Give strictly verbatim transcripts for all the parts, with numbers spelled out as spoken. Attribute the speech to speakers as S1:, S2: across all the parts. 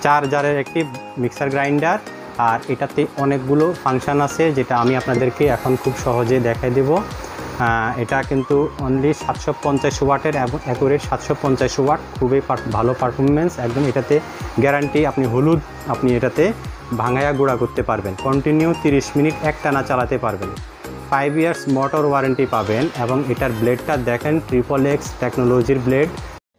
S1: চার জারের একটি মিক্সার গ্রাইন্ডার, আর এটাতে অনেকগুলো ফাংশান আছে যেটা আমি আপনাদেরকে এখন খুব সহজে দেখাই দেব। এটা কিন্তু অনলি সাতশো পঞ্চাশ ওয়াটের এবং অ্যাকুরেট সাতশো পঞ্চাশ ওয়াট, খুবই ভালো পারফরমেন্স একদম। এটাতে গ্যারান্টি, আপনি হলুদ আপনি এটাতে ভাঙায়া গুঁড়া করতে পারবেন, কন্টিনিউ তিরিশ মিনিট একটানা চালাতে পারবেন, ফাইভ ইয়ার্স মোটর ওয়ারেন্টি পাবেন। এবং এটার ব্লেডটা দেখেন, ট্রিপল এক্স টেকনোলজির ব্লেড।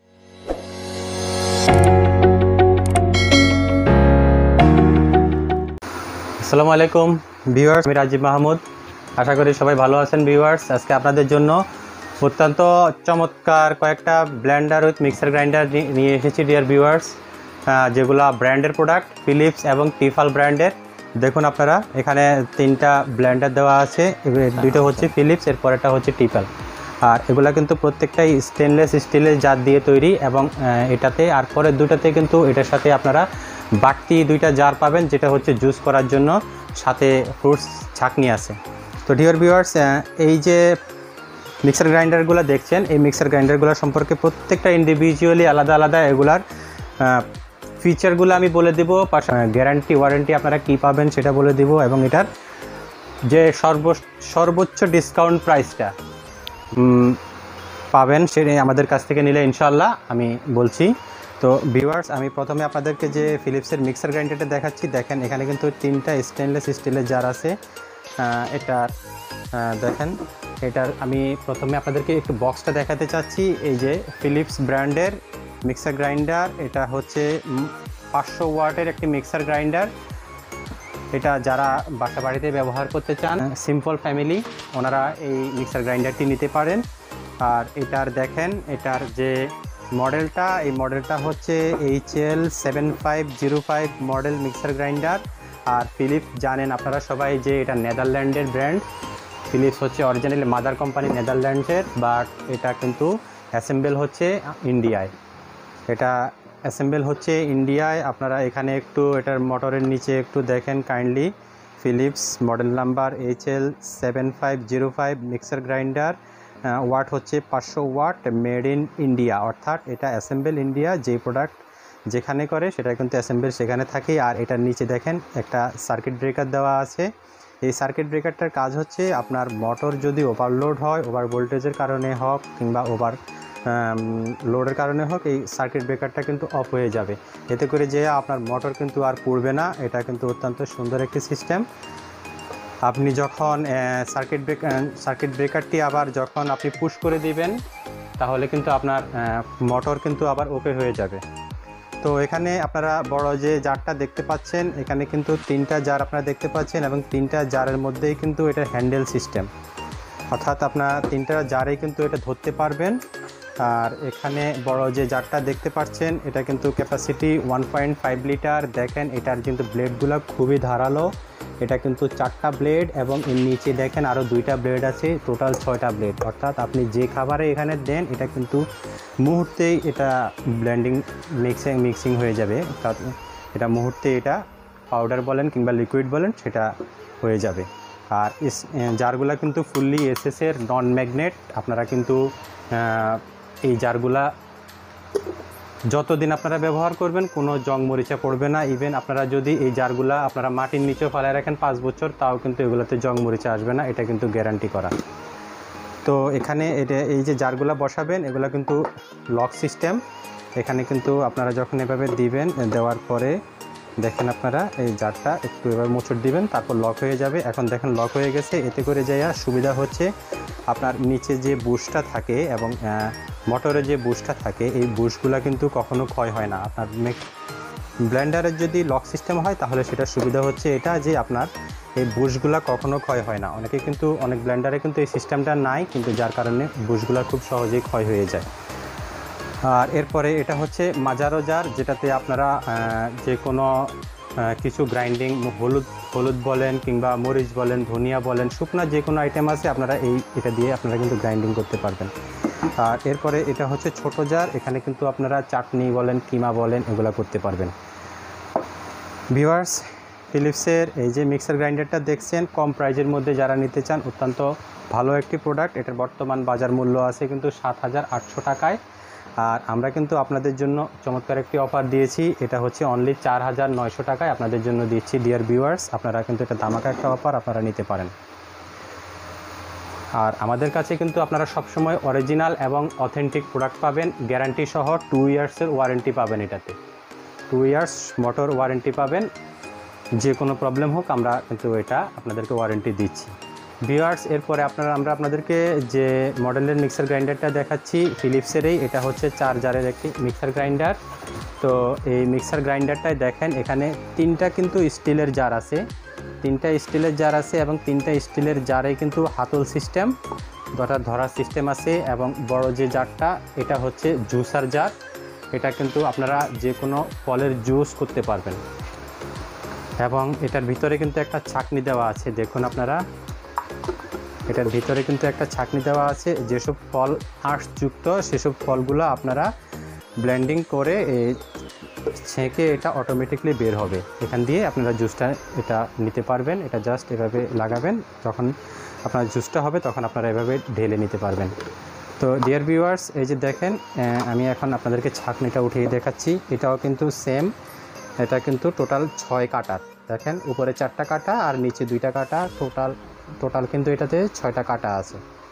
S1: আসসালামু আলাইকুম ভিউয়ার্স, আমি রাজীব মাহমুদ, আশা করি সবাই ভালো আছেন ভিউয়ার্স। আজকে আপনাদের জন্য অত্যন্ত চমৎকার কয়েকটা ব্লেন্ডার উইথ মিক্সার গ্রাইন্ডার নিয়ে এসেছি ডিয়ার ভিউয়ার্স, যেগুলো ব্র্যান্ডের প্রোডাক্ট, ফিলিপস এবং টিফাল ব্র্যান্ডের। দেখুন আপনারা এখানে তিনটা ব্লেন্ডার দেওয়া আছে, দুটো হচ্ছে ফিলিপস, এরপর একটা হচ্ছে টিফাল। আর এগুলা কিন্তু প্রত্যেকটাই স্টেনলেস স্টিলের জার দিয়ে তৈরি, এবং এটাতে আর পরের দুটাতে কিন্তু এটার সাথে আপনারা বাড়তি দুইটা জার পাবেন, যেটা হচ্ছে জুস করার জন্য, সাথে ফ্রুটস ছাঁকনি আছে। তো ডিয়ার ভিউয়ার্স, এই যে মিক্সার গ্রাইন্ডারগুলো দেখছেন, এই মিক্সার গ্রাইন্ডারগুলো সম্পর্কে প্রত্যেকটা ইন্ডিভিজুয়ালি আলাদা আলাদা এগুলার ফিচারগুলো আমি বলে দেবো, গ্যারান্টি ওয়ারেন্টি আপনারা কী পাবেন সেটা বলে দেবো, এবং এটার যে সর্ব সর্বোচ্চ ডিসকাউন্ট প্রাইসটা পাবেন সেটা আমাদের কাছ থেকে নিলে ইনশাল্লাহ আমি বলছি। তো ভিউয়ার্স, আমি প্রথমে আপনাদেরকে যে ফিলিপসের মিক্সার গ্রাইন্ডারটা দেখাচ্ছি, দেখেন এখানে কিন্তু তিনটা স্টেনলেস স্টিলের জার আছে। এটার দেখেন, এটার আমি প্রথমে আপনাদেরকে একটু বক্সটা দেখাতে চাচ্ছি। এই যে ফিলিপস ব্র্যান্ডের মিক্সার গ্রাইন্ডার, এটা হচ্ছে পাঁচশো ওয়াটের একটি মিক্সার গ্রাইন্ডার। এটা যারা বাসা বাড়িতে ব্যবহার করতে চান, সিম্পল ফ্যামিলি, ওনারা এই মিক্সার গ্রাইন্ডারটি নিতে পারেন। আর এটার দেখেন, এটার যে মডেলটা, এই মডেলটা হচ্ছে H L seven five zero five model mixer grinder. আর ফিলিপস জানেন আপনারা সবাই যে এটা নেদারল্যান্ডের ব্র্যান্ড। ফিলিপস হচ্ছে অরিজিনালি মাদার কোম্পানি নেদারল্যান্ডসের, বাট এটা কিন্তু অ্যাসেম্বল হচ্ছে ইন্ডিয়ায়। এটা অ্যাসেম্বল হচ্ছে ইন্ডিয়ায়। আপনারা এখানে একটু এটার মোটরের নিচে একটু দেখেন kindly, Philips model number H L seven five zero five mixer grinder, watt হচ্ছে পাঁচশো ওয়াট, মেড ইন ইন্ডিয়া, অর্থাৎ এটা অ্যাসেম্বল ইন্ডিয়া। যে প্রোডাক্ট যেখানে করে সেটা কিন্তু অ্যাসেম্বল সেখানে থাকে। আর এটার নিচে দেখেন একটা সার্কিট ব্রেকার দেওয়া আছে। এই সার্কিট ব্রেকারটার কাজ হচ্ছে, আপনার মোটর যদি ওভারলোড হয়, ওভার ভোল্টেজের কারণে হোক কিংবা ওভার লোডের কারণে হোক, এই সার্কিট ব্রেকারটা কিন্তু অফ হয়ে যাবে। এতে করে যে আপনার মোটর কিন্তু আর পুড়বে না। এটা কিন্তু অত্যন্ত সুন্দর একটি সিস্টেম। আপনি যখন সার্কিট ব্রেক সার্কিট ব্রেকারটি আবার যখন আপনি পুশ করে দিবেন, তাহলে কিন্তু আপনার মোটর কিন্তু আবার ওকে হয়ে যাবে। তো এখানে আপনারা বড় যে জারটা দেখতে পাচ্ছেন, এখানে কিন্তু তিনটা জার আপনারা দেখতে পাচ্ছেন, এবং তিনটা জারের মধ্যেই কিন্তু এটা হ্যান্ডেল সিস্টেম, অর্থাৎ আপনার তিনটা জারেই কিন্তু এটা ধরতে পারবেন। আর এখানে বড় যে জারটা দেখতে পাচ্ছেন, এটা কিন্তু capacity one point five litre. দেখেন এটার কিন্তু ব্লেডগুলো খুবই ধারালো। এটা কিন্তু চারটা ব্লেড, এবং এর নিচে দেখেন আরও দুইটা ব্লেড আছে, টোটাল ছয়টা ব্লেড। অর্থাৎ আপনি যে খাবারে এখানে দেন, এটা কিন্তু মুহূর্তেই এটা ব্লেন্ডিং মিক্সিং মিক্সিং হয়ে যাবে। এটা মুহূর্তে এটা পাউডার বলেন কিংবা লিকুইড বলেন, সেটা হয়ে যাবে। আর জারগুলা কিন্তু ফুললি এসএসের নন ম্যাগনেট। আপনারা কিন্তু এই জারগুলা যতদিন আপনারা ব্যবহার করবেন কোনো জং মরিচা পড়বে না। ইভেন আপনারা যদি এই জারগুলা আপনারা মাটির নিচেও ফেলায় রাখেন পাঁচ বছর, তাও কিন্তু এগুলোতে জং মরিচা আসবে না। এটা কিন্তু গ্যারান্টি করা। তো এখানে এটা এই যে জারগুলা বসাবেন, এগুলো কিন্তু লক সিস্টেম। এখানে কিন্তু আপনারা যখন এভাবে দিবেন, দেওয়ার পরে দেখেন আপনারা এই জারটা একটু এভাবে মোচড় দিবেন, তারপর লক হয়ে যাবে। এখন দেখেন লক হয়ে গেছে। এতে করে যাইয়া সুবিধা হচ্ছে, আপনার নিচে যে বুশটা থাকে এবং মোটরে যে বুশটা থাকে, এই বুশগুলা কিন্তু কখনো ক্ষয় হয় না। আপনার ব্লেন্ডারের যদি লক সিস্টেম হয়, তাহলে সেটা সুবিধা হচ্ছে এটা যে আপনার এই বুশগুলা কখনো ক্ষয় হয় না। অনেকে কিন্তু অনেক ব্লেন্ডারে কিন্তু এই সিস্টেমটা নাই, কিন্তু যার কারণে বুশগুলা খুব সহজেই ক্ষয় হয়ে যায়। আর এরপরে এটা হচ্ছে মাজারো জার, যেটাতে আপনারা যে কোনো কিছু গ্রাইন্ডিং, হলুদ হলুদ বলেন কিংবা মরিচ বলেন, ধনিয়া বলেন, শুকনা যে কোনো আইটেম আছে, আপনারা এই এটা দিয়ে আপনারা কিন্তু গ্রাইন্ডিং করতে পারবেন। আর এরপরে এটা হচ্ছে ছোট জার, এখানে কিন্তু আপনারা চাটনি বলেন, কিমা বলেন, এগুলো করতে পারবেন। ভিউয়ার্স, ফিলিপসের এই যে মিক্সার গ্রাইন্ডারটা দেখছেন, কম প্রাইজের মধ্যে যারা নিতে চান, অত্যন্ত ভালো একটি প্রোডাক্ট। এটার বর্তমান বাজার মূল্য আছে কিন্তু সাত হাজার আটশো টাকায়। আর আমরা কিন্তু আপনাদের জন্য চমৎকার একটি অফার দিয়েছি, এটা হচ্ছে অনলি চার হাজার নয়শো টাকায় আপনাদের জন্য দিচ্ছি ডিয়ার ভিউয়ার্স। আপনারা কিন্তু এটা ধামাকা একটা অফার, আপনারা নিতে পারেন। আর আমাদের কাছে কিন্তু আপনারা সবসময় অরিজিনাল এবং অথেন্টিক প্রোডাক্ট পাবেন, গ্যারান্টি সহ টু ইয়ার্সের ওয়ারেন্টি পাবেন। এটাতে টু ইয়ার্স মোটর ওয়ারেন্টি পাবেন, যে কোনো প্রবলেম হোক আমরা কিন্তু এটা আপনাদেরকে ওয়ারেন্টি দিচ্ছি। ভিউয়ার্স, এরপরে আপনারা আমরা আপনাদেরকে যে মডেলের মিক্সার গ্রাইন্ডারটা দেখাচ্ছি ফিলিপসেরই, এটা হচ্ছে চার জারের একটি মিক্সার গ্রাইন্ডার। তো এই মিক্সার গ্রাইন্ডারটায় দেখেন এখানে তিনটা কিন্তু স্টিলের জার আছে, তিনটা স্টিলের জার আছে এবং তিনটা স্টিলের জারে কিন্তু হাতল সিস্টেম ধরা ধরার সিস্টেম আছে। এবং বড় যে জারটা এটা হচ্ছে জুসার জার, এটা কিন্তু আপনারা যে কোনো ফলের জুস করতে পারবেন। এবং এটার ভিতরে কিন্তু একটা ছাঁকনি দেওয়া আছে, দেখুন আপনারা এটার ভিতরে কিন্তু একটা ছাঁকনি দেওয়া আছে। যেসব ফল আঁশযুক্ত সেসব ফলগুলো আপনারা ব্লেন্ডিং করে ছেঁকে এটা অটোমেটিকলি বের হবে, এখান দিয়ে আপনারা জুসটা এটা নিতে পারবেন। এটা জাস্ট এভাবে লাগাবেন, যখন আপনার জুসটা হবে তখন আপনারা এভাবে ঢেলে নিতে পারবেন। তো ডিয়ার ভিউয়ার্স, এই যে দেখেন আমি এখন আপনাদেরকে ছাঁকনিটা উঠিয়ে দেখাচ্ছি, এটাও কিন্তু সেম, এটা কিন্তু টোটাল ছয় কাটার, দেখেন উপরে চারটা কাটা আর নিচে দুইটা কাটা, টোটাল টোটাল কিন্তু এটাতে ছয়টা কাটা আছে।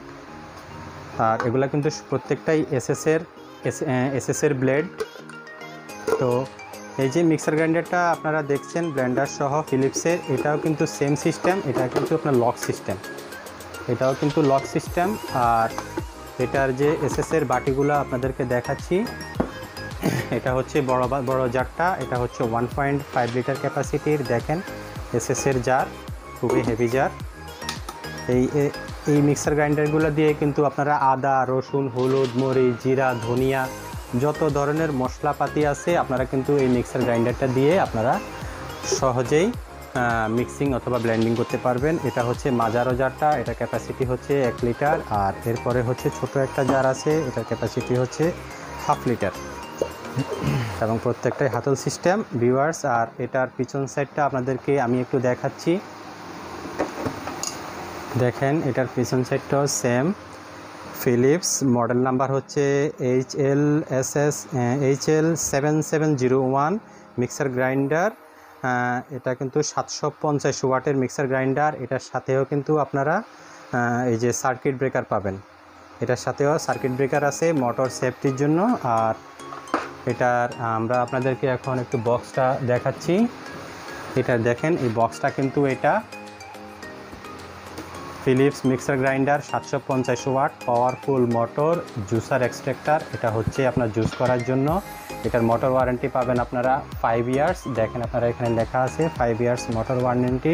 S1: আর এগুলা কিন্তু প্রত্যেকটাই এসএসের এসএসের ব্লেড। তো এই যে মিক্সার গ্রাইন্ডারটা আপনারা দেখছেন ব্লেন্ডার সহ ফিলিপসের, এটাও কিন্তু সেম সিস্টেম, এটা কিন্তু আপনার লক সিস্টেম, এটাও কিন্তু লক সিস্টেম। আর এটার যে এসএসের বাটিগুলো আপনাদেরকে দেখাচ্ছি, এটা হচ্ছে বড় বড় জারটা, এটা হচ্ছে ওয়ান পয়েন্ট ফাইভ লিটার ক্যাপাসিটির, দেখেন এসএসের জার, খুবই হেভি জার। এই এই মিক্সার গ্রাইন্ডারগুলো দিয়ে কিন্তু আপনারা আদা, রসুন, হলুদ, মরিচ, জিরা, ধনিয়া যত ধরনের মশলাপাতি আছে আপনারা কিন্তু এই মিক্সার গ্রাইন্ডারটা দিয়ে আপনারা সহজেই মিক্সিং অথবা ব্লেন্ডিং করতে পারবেন। এটা হচ্ছে মাজারো জারটা, এটা ক্যাপাসিটি হচ্ছে এক লিটার। আর এরপরে হচ্ছে ছোট একটা জার আছে, এটার ক্যাপাসিটি হচ্ছে হাফ লিটার এবং প্রত্যেকটাই হাতল সিস্টেম ভিউয়ার্স। আর এটার পিছন সাইডটা আপনাদেরকে আমি একটু দেখাচ্ছি, দেখেন এটার পিছন সাইডটাও সেম ফিলিপস, মডেল নাম্বার হচ্ছে H L S S H L seven seven zero one mixer grinder. এটা কিন্তু সাতশো পঞ্চাশ ওয়াটের মিক্সার গ্রাইন্ডার। এটার সাথেও কিন্তু আপনারা এই যে সার্কিট ব্রেকার পাবেন, এটার সাথেও সার্কিট ব্রেকার আছে মোটর সেফটির জন্য। আর এটার আমরা আপনাদেরকে এখন একটু বক্সটা দেখাচ্ছি, এটা দেখেন এই বক্সটা কিন্তু এটা ফিলিপস মিক্সার গ্রাইন্ডার সাতশো পঞ্চাশ watt powerful motor juicer extractor, এটা হচ্ছে আপনার জুস করার জন্য। এটার মোটর ওয়ারেন্টি পাবেন আপনারা ফাইভ ইয়ার্স, দেখেন আপনারা এখানে লেখা আছে ফাইভ ইয়ার্স মোটর ওয়ারেন্টি।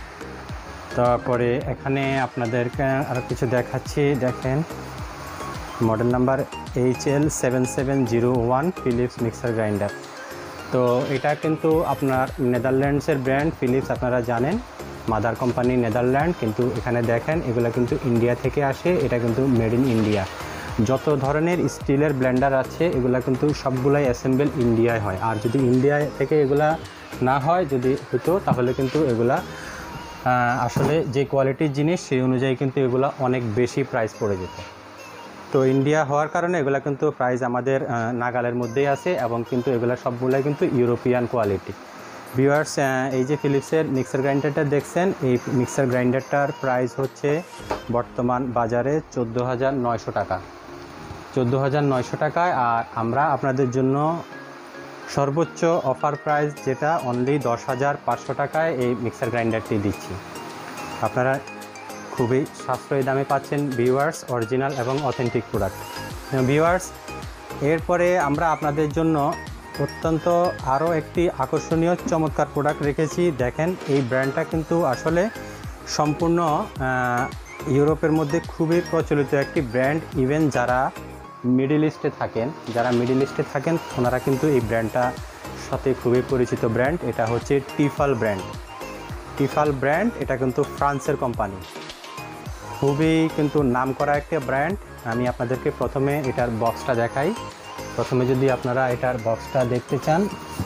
S1: তারপরে এখানে আপনাদেরকে আরও কিছু দেখাচ্ছি, দেখেন model number H L seven seven zero one Philips mixer grinder. তো এটা কিন্তু আপনার নেদারল্যান্ডসের ব্র্যান্ড ফিলিপস, আপনারা জানেন মাদার কোম্পানি নেদারল্যান্ড, কিন্তু এখানে দেখেন এগুলো কিন্তু ইন্ডিয়া থেকে আসে, এটা কিন্তু মেড ইন ইন্ডিয়া। যত ধরনের স্টিলের ব্লেন্ডার আছে এগুলা কিন্তু সবগুলাই অ্যাসেম্বল ইন্ডিয়ায় হয়। আর যদি ইন্ডিয়া থেকে এগুলা না হয় যদি হতো তাহলে কিন্তু এগুলা আসলে যে কোয়ালিটির জিনিস সেই অনুযায়ী কিন্তু এগুলা অনেক বেশি প্রাইস পড়ে যেত। তো ইন্ডিয়া হওয়ার কারণে এগুলা কিন্তু প্রাইস আমাদের নাগালের মধ্যেই আছে এবং কিন্তু এগুলা সবগুলাই কিন্তু ইউরোপিয়ান কোয়ালিটি। ভিউয়ার্স, এই যে ফিলিপসের মিক্সার গ্রাইন্ডারটা দেখছেন, এই মিক্সার গ্রাইন্ডারটার প্রাইস হচ্ছে বর্তমান বাজারে চোদ্দো হাজার নয়শো টাকা, চোদ্দো হাজার নয়শো টাকায়। আর আমরা আপনাদের জন্য সর্বোচ্চ অফার প্রাইস যেটা অনলি দশ হাজার পাঁচশো টাকায় এই মিক্সার গ্রাইন্ডারটি দিচ্ছি। আপনারা খুবই সাশ্রয়ী দামে পাচ্ছেন ভিউয়ার্স, অরিজিনাল এবং অথেন্টিক প্রোডাক্ট। ভিউয়ার্স, এরপরে আমরা আপনাদের জন্য অত্যন্ত আরও একটি আকর্ষণীয় চমৎকার প্রোডাক্ট রেখেছি। দেখেন এই ব্র্যান্ডটা কিন্তু আসলে সম্পূর্ণ ইউরোপের মধ্যে খুবই প্রচলিত একটি ব্র্যান্ড। ইভেন যারা মিডল ইস্টে থাকেন যারা মিডল ইস্টে থাকেন ওনারা কিন্তু এই ব্র্যান্ডটা সাথে খুবই পরিচিত ব্র্যান্ড। এটা হচ্ছে টিফাল ব্র্যান্ড, টিফাল ব্র্যান্ড এটা কিন্তু ফ্রান্সের কোম্পানি, খুবই কিন্তু নামকরা একটা ব্র্যান্ড। আমি আপনাদেরকে প্রথমে এটার বক্সটা দেখাই। প্রথমে যদি আপনারা এটার বক্সটা দেখতে চান,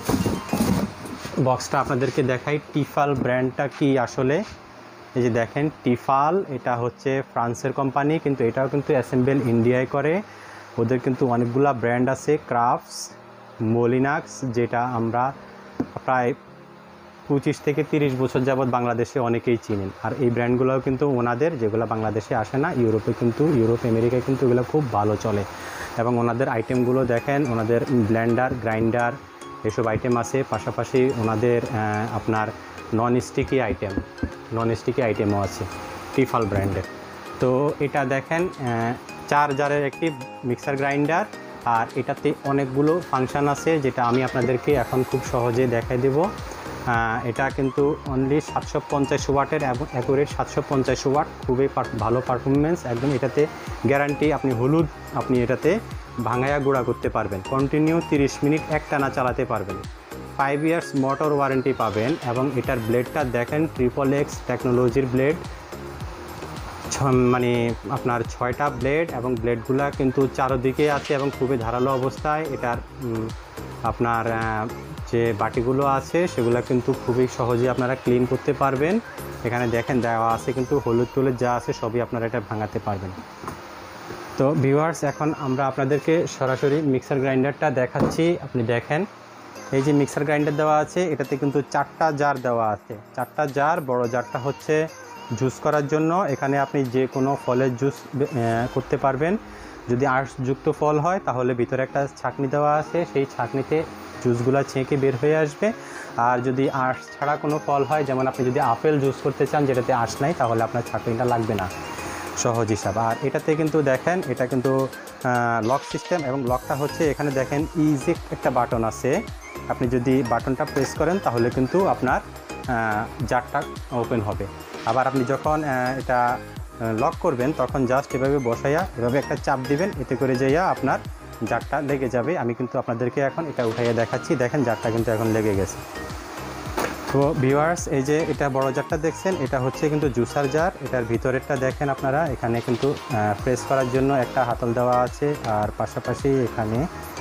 S1: বক্সটা আপনাদেরকে দেখাই টিফাল ব্র্যান্ডটা কি আসলে। এই যে দেখেন টিফাল, এটা হচ্ছে ফ্রান্সের কোম্পানি, কিন্তু এটাও কিন্তু অ্যাসেম্বল ইন্ডিয়ায় করে। ওদের কিন্তু অনেকগুলা ব্র্যান্ড আছে, ক্রাফটস, মলিনাক্স, যেটা আমরা প্রায় পঁচিশ থেকে তিরিশ বছর যাবৎ বাংলাদেশে অনেকেই চিনেন। আর এই ব্র্যান্ডগুলোও কিন্তু ওনাদের, যেগুলো বাংলাদেশে আসে না, ইউরোপে কিন্তু, ইউরোপ আমেরিকায় কিন্তু এগুলো খুব ভালো চলে। এবং ওনাদের আইটেমগুলো দেখেন, ওনাদের ব্লেন্ডার, গ্রাইন্ডার এসব আইটেম আছে। পাশাপাশি ওনাদের আপনার non sticky item, non sticky আইটেমও আছে টিফাল ব্র্যান্ডের। তো এটা দেখেন চার জারের একটি মিক্সার গ্রাইন্ডার, আর এটাতে অনেকগুলো ফাংশান আছে, যেটা আমি আপনাদেরকে এখন খুব সহজে দেখাই দেব। এটা কিন্তু অনলি সাতশো পঞ্চাশ ওয়াটের এবং অ্যাকুরেট সাতশো পঞ্চাশ ওয়াট, খুবই ভালো পারফরমেন্স একদম। এটাতে গ্যারান্টি, আপনি হলুদ আপনি এটাতে ভাঙায়া গুঁড়া করতে পারবেন, কন্টিনিউ তিরিশ মিনিট একটানা চালাতে পারবেন। ফাইভ ইয়ার্স মোটর ওয়ারেন্টি পাবেন। এবং এটার ব্লেডটা দেখেন, ট্রিপল এক্স টেকনোলজির ব্লেড, মানে আপনার ছয়টা ব্লেড, এবং ব্লেডগুলা কিন্তু চারদিকে আছে এবং খুবই ধারালো অবস্থায়। এটার আপনার যে বাটিগুলো আছে সেগুলো কিন্তু খুবই সহজে আপনারা ক্লিন করতে পারবেন। এখানে দেখেন দেওয়া আছে কিন্তু হলুদ টলুদ যা আছে সবই আপনারা এটা ভাঙাতে পারবেন। তো ভিউয়ার্স, এখন আমরা আপনাদেরকে সরাসরি মিক্সার গ্রাইন্ডারটা দেখাচ্ছি। আপনি দেখেন, এই যে মিক্সার গ্রাইন্ডার দেওয়া আছে, এটাতে কিন্তু চারটা জার দেওয়া আছে। চারটা জার, বড় জারটা হচ্ছে জুস করার জন্য। এখানে আপনি যে কোনো ফলের জুস করতে পারবেন। যদি আঁশযুক্ত ফল হয় তাহলে ভিতরে একটা ছাঁকনি দেওয়া আছে, সেই ছাঁকনিতে জুসগুলো ছেঁকে বের হয়ে আসবে। আর যদি আঁশ ছাড়া কোনো ফল হয়, যেমন আপনি যদি আপেল জুস করতে চান যেটাতে আঁশ নাই, তাহলে আপনার ছাঁকনিটা লাগবে না, সহজ হিসাব। আর এটাতে কিন্তু দেখেন, এটা কিন্তু লক সিস্টেম, এবং লকটা হচ্ছে এখানে দেখেন ইজেক্ট একটা বাটন আছে। আপনি যদি বাটনটা প্রেস করেন তাহলে কিন্তু আপনার জারটা ওপেন হবে। আবার আপনি যখন এটা লক করবেন তখন জাস্ট এভাবে বসাইয়া এভাবে একটা চাপ দিবেন, এতে করে যাইয়া আপনার জারটা লেগে যাবে। আমি কিন্তু আপনাদেরকে এখন এটা উঠাইয়া দেখাচ্ছি। দেখেন জারটা কিন্তু এখন লেগে গেছে। তো ভিউয়ার্স, এই যে এটা বড় জারটা দেখছেন, এটা হচ্ছে কিন্তু জুসার জার। এটার ভিতরেরটা দেখেন আপনারা, এখানে কিন্তু প্রেস করার জন্য একটা হাতল দেওয়া আছে, আর পাশাপাশি এখানে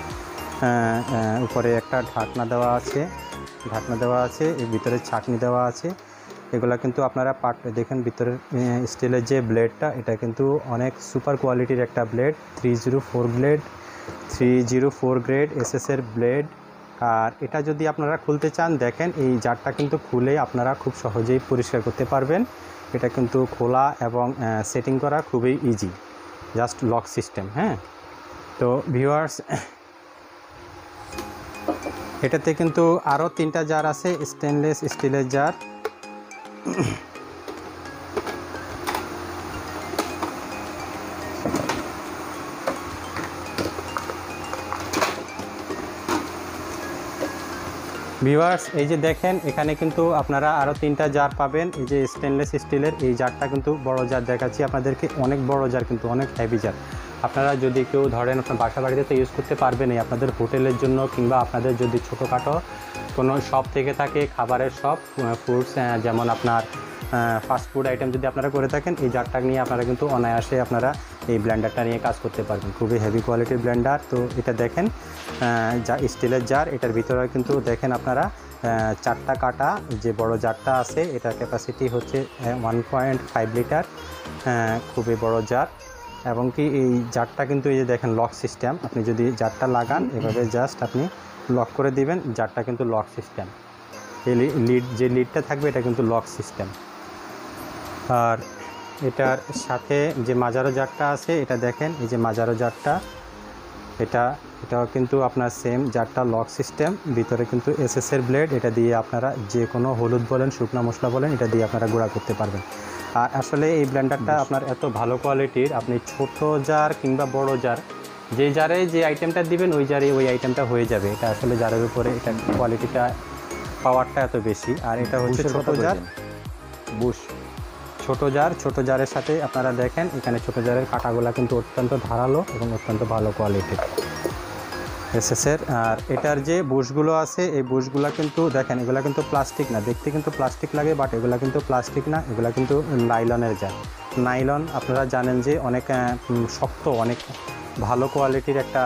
S1: উপরে একটা ঢাকনা দেওয়া আছে, ঢাকনা দেওয়া আছে এর ভিতরে ছাঁকনি দেওয়া আছে। এগুলা কিন্তু আপনারা পার্ট দেখেন, ভিতরের স্টিলের যে ব্লেডটা, এটা কিন্তু অনেক সুপার কোয়ালিটির একটা blade, three zero four blade, three zero four grade এসএসের ব্লেড। আর এটা যদি আপনারা খুলতে চান, দেখেন এই জারটা কিন্তু খুলে আপনারা খুব সহজেই পরিষ্কার করতে পারবেন। এটা কিন্তু খোলা এবং সেটিং করা খুবই ইজি, জাস্ট লক সিস্টেম। হ্যাঁ, তো ভিউয়ার্স, এটাতে কিন্তু আরও তিনটা জার আছে, স্টেনলেস স্টিলের জার। ভিউয়ার্স, এই যে দেখেন, এখানে কিন্তু আপনারা আরও তিনটা জার পাবেন। এই যে স্টেনলেস স্টিলের এই জারটা কিন্তু বড় জার দেখাচ্ছি আপনাদেরকে, অনেক বড় জার, কিন্তু অনেক হেভি জার। আপনারা যদি কেউ ধরেন আপনার বাসা বাড়িতে তো ইউজ করতে পারবেন, আপনাদের হোটেলের জন্য, কিংবা আপনাদের যদি ছোটোখাটো কোনো শপ থেকে থাকে, খাবারের শপ, ফুডস, যেমন আপনার ফাস্টফুড আইটেম যদি আপনারা করে থাকেন, এই জারটা নিয়ে আপনারা কিন্তু অনায়াসে আপনারা এই ব্লেন্ডারটা নিয়ে কাজ করতে পারবেন। খুবই হেভি কোয়ালিটির ব্লেন্ডার। তো এটা দেখেন, যা স্টিলের জার, এটার ভিতরে কিন্তু দেখেন আপনারা চারটা কাটা যে বড় জারটা আছে, এটার ক্যাপাসিটি হচ্ছে ওয়ান পয়েন্ট ফাইভ লিটার, খুবই বড় জার। এবং কি এই জারটা কিন্তু এই যে দেখেন লক সিস্টেম, আপনি যদি জারটা লাগান এভাবে জাস্ট আপনি লক করে দিবেন, জারটা কিন্তু লক সিস্টেম। এই লিড, যে লিডটা থাকবে এটা কিন্তু লক সিস্টেম। আর এটার সাথে যে মাজারো জারটা আছে, এটা দেখেন এই যে মাজারো জারটা, এটা এটাও কিন্তু আপনার সেম জারটা লক সিস্টেম। ভিতরে কিন্তু এসএসের ব্লেড, এটা দিয়ে আপনারা যে কোনো হলুদ বলেন, শুকনো মশলা বলেন, এটা দিয়ে আপনারা গুঁড়া করতে পারবেন। আর আসলে এই ব্লেন্ডারটা আপনার এত ভালো কোয়ালিটির, আপনি ছোট জার কিংবা বড় জার, যে জারে যে আইটেমটা দিবেন ওই জারে ওই আইটেমটা হয়ে যাবে। এটা আসলে জারের উপরে এটা কোয়ালিটিটা, পাওয়ারটা এত বেশি। আর এটা হচ্ছে ছোট জার, বুশ ছোট জার। ছোট জারের সাথে আপনারা দেখেন এখানে ছোট জারের কাঁটাগুলা কিন্তু অত্যন্ত ধারালো এবং অত্যন্ত ভালো কোয়ালিটির এসএসের। আর এটার যে বুশগুলো আছে, এই বুশগুলা কিন্তু দেখেন, এগুলা কিন্তু প্লাস্টিক না, দেখতে কিন্তু প্লাস্টিক লাগে, বাট এগুলা কিন্তু প্লাস্টিক না, এগুলা কিন্তু নাইলনের জার। নাইলন আপনারা জানেন যে অনেক শক্ত, অনেক ভালো কোয়ালিটির একটা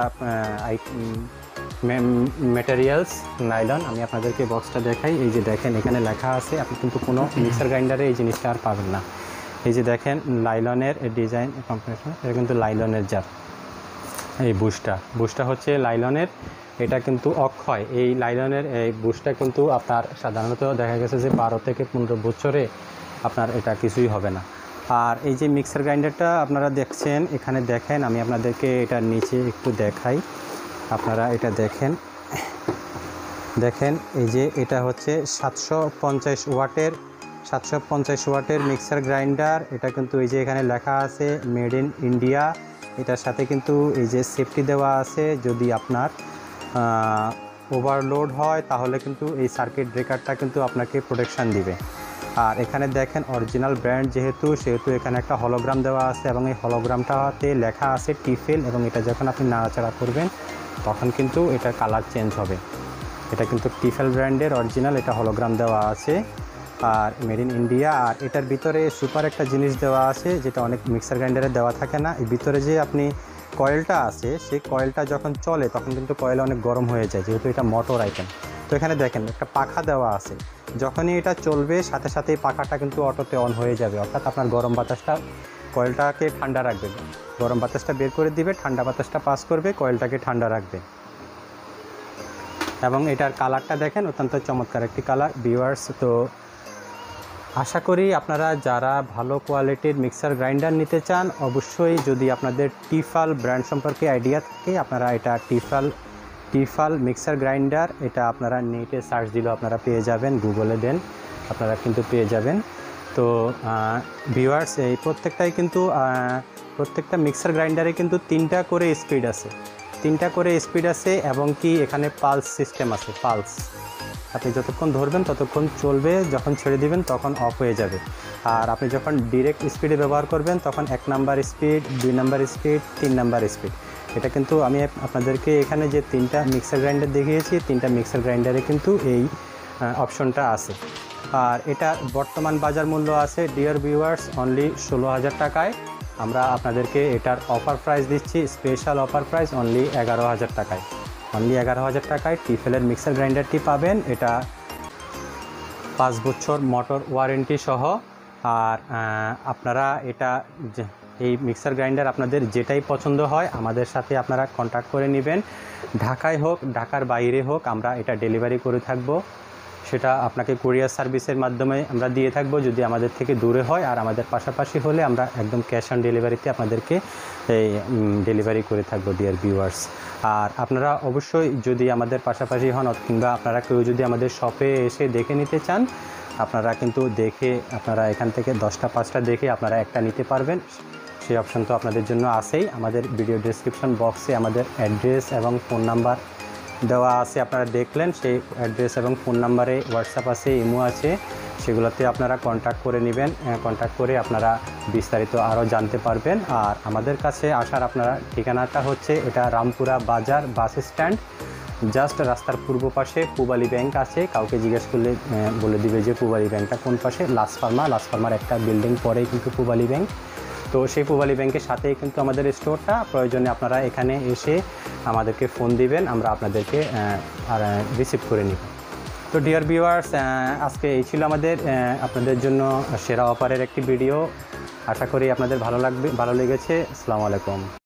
S1: ম্যাটেরিয়ালস নাইলন। আমি আপনাদেরকে বক্সটা দেখাই। এই যে দেখেন এখানে লেখা আছে, আপনি কিন্তু কোনো মিক্সার গ্রাইন্ডারে এই জিনিসটা আর পাবেন না। এই যে দেখেন লাইলনের ডিজাইন কম্পিটিশন, এটা কিন্তু লাইলনের জার। এই বুশটা বুশটা হচ্ছে লাইলনের, এটা কিন্তু অক্ষয়। এই লাইলনের এই বুশটা কিন্তু আপনার সাধারণত দেখা গেছে যে বারো থেকে পনেরো বছরে আপনার এটা কিছুই হবে না। আর এই যে মিক্সার গ্রাইন্ডারটা আপনারা দেখছেন, এখানে দেখেন, আমি আপনাদেরকে এটা নিচে একটু দেখাই, আপনারা এটা দেখেন দেখেন এই যে এটা হচ্ছে সাতশো পঞ্চাশ ওয়াটের সাতশো পঞ্চাশ ওয়াটের মিক্সার গ্রাইন্ডার। এটা কিন্তু এই যে এখানে লেখা আছে মেড ইন ইন্ডিয়া। এটার সাথে কিন্তু এই যে সেফটি দেওয়া আছে, যদি আপনার ওভারলোড হয় তাহলে কিন্তু এই সার্কিট ব্রেকারটা কিন্তু আপনাকে প্রোটেকশান দিবে। আর এখানে দেখেন অরিজিনাল ব্র্যান্ড যেহেতু, সেহেতু এখানে একটা হলোগ্রাম দেওয়া আছে এবং এই হলোগ্রামটাতে লেখা আছে টিফেল, এবং এটা যখন আপনি নাড়াচাড়া করবেন তখন কিন্তু এটার কালার চেঞ্জ হবে। এটা কিন্তু টিফেল ব্র্যান্ডের অরিজিনাল, এটা হলোগ্রাম দেওয়া আছে আর মেড ইন ইন্ডিয়া। আর এটার ভিতরে সুপার একটা জিনিস দেওয়া আছে যেটা অনেক মিক্সার গ্রাইন্ডারে দেওয়া থাকে না। এই ভিতরে যে আপনি কয়েলটা আছে, সেই কয়েলটা যখন চলে তখন কিন্তু কয়েল অনেক গরম হয়ে যায়, যেহেতু এটা মোটর আইটেম। তো এখানে দেখেন একটা পাখা দেওয়া আছে, যখনই এটা চলবে সাথে সাথেই পাখাটা কিন্তু অটোতে অন হয়ে যাবে, অর্থাৎ আপনার গরম বাতাসটা কয়েলটাকে ঠান্ডা রাখবে, গরম বাতাসটা বের করে দিবে, ঠান্ডা বাতাসটা পাস করবে, কয়েলটাকে ঠান্ডা রাখবে। এবং এটার কালারটা দেখেন অত্যন্ত চমৎকার একটি কালার ভিউয়ার্স। তো আশা করি আপনারা যারা ভালো কোয়ালিটির মিক্সার গ্রাইন্ডার নিতে চান, অবশ্যই যদি আপনাদের টিফাল ব্র্যান্ড সম্পর্কে আইডিয়া থাকে, আপনারা এটা টিফাল টিফাল মিক্সার গ্রাইন্ডার, এটা আপনারা নেটে সার্চ দিলেও আপনারা পেয়ে যাবেন, গুগলে দেন আপনারা কিন্তু পেয়ে যাবেন। তো ভিউয়ার্স, এই প্রত্যেকটাই কিন্তু প্রত্যেকটা মিক্সার গ্রাইন্ডারে কিন্তু তিনটা করে স্পিড আছে, তিনটা করে স্পিড আছে এবং কি এখানে পালস সিস্টেম আছে। পালস আপনি যতক্ষণ ধরবেন ততক্ষণ চলবে, যখন ছেড়ে দিবেন তখন অফ হয়ে যাবে। আর আপনি যখন ডিরেক্ট স্পিডে ব্যবহার করবেন তখন এক নাম্বার স্পিড, দুই নাম্বার স্পিড, তিন নাম্বার স্পিড। এটা কিন্তু আমি আপনাদেরকে এখানে যে তিনটা মিক্সার গ্রাইন্ডার দেখিয়েছি, তিনটা মিক্সার গ্রাইন্ডারে কিন্তু এই অপশনটা আছে। আর এটা বর্তমান বাজার মূল্য আছে ডিয়ার ভিউয়ার্স অনলি ষোলো হাজার টাকায়। আমরা আপনাদেরকে এটার অফার প্রাইস দিচ্ছি, স্পেশাল অফার প্রাইস অনলি এগারো হাজার টাকায়। অনলি এগারো হাজার টাকায় টিফেলের মিক্সার গ্রাইন্ডারটি পাবেন। এটা পাঁচ বছর মোটর ওয়ারেন্টি সহ। আর আপনারা এটা এই মিক্সার গ্রাইন্ডার আপনাদের যেটাই পছন্দ হয় আমাদের সাথে আপনারা কন্ট্যাক্ট করে নেবেন। ঢাকায় হোক, ঢাকার বাইরে হোক, আমরা এটা ডেলিভারি করে থাকব। সেটা আপনাকে কুরিয়ার সার্ভিসের মাধ্যমে আমরা দিয়ে থাকবো যদি আমাদের থেকে দূরে হয়, আর আমাদের পাশাপাশি হলে আমরা একদম ক্যাশ অন ডেলিভারিতে আপনাদেরকে এই ডেলিভারি করে থাকবো ডিয়ার ভিউয়ার্স। আর আপনারা অবশ্যই যদি আমাদের পাশাপাশি হন কিংবা আপনারা কেউ যদি আমাদের শপে এসে দেখে নিতে চান, আপনারা কিন্তু দেখে আপনারা এখান থেকে দশটা পাঁচটা দেখে আপনারা একটা নিতে পারবেন, সেই অপশন তো আপনাদের জন্য আছেই। আমাদের ভিডিও ডেসক্রিপশন বক্সে আমাদের অ্যাড্রেস এবং ফোন নাম্বার দেওয়া আছে, আপনারা দেখলেন। সেই অ্যাড্রেস এবং ফোন নাম্বারে হোয়াটসঅ্যাপ আছে, ইমো আছে, সেগুলোতে আপনারা কন্ট্যাক্ট করে নেবেন। কন্ট্যাক্ট করে আপনারা বিস্তারিত আরও জানতে পারবেন। আর আমাদের কাছে আসার আপনারা ঠিকানাটা হচ্ছে এটা রামপুরা বাজার বাস স্ট্যান্ড, জাস্ট রাস্তার পূর্ব পাশে পূবালী ব্যাংক আছে, কাউকে জিজ্ঞেস করলে বলে দিবে যে পূবালী ব্যাংকটা কোন পাশে। লাস্ট ফার্মা লাস্ট ফার্মার একটা বিল্ডিং পরেই কিন্তু পূবালী ব্যাংক। তো সেই পূবালী ব্যাংকের সাথেই কিন্তু আমাদের স্টোরটা। প্রয়োজনে আপনারা এখানে এসে আমাদেরকে ফোন দিবেন, আমরা আপনাদেরকে রিসিভ করে নিব। তো ডিয়ার ভিউয়ার্স, আজকে এই ছিল আমাদের আপনাদের জন্য সেরা অফারের একটি ভিডিও। আশা করি আপনাদের ভালো লাগবে, ভালো লেগেছে। আসসালামু আলাইকুম।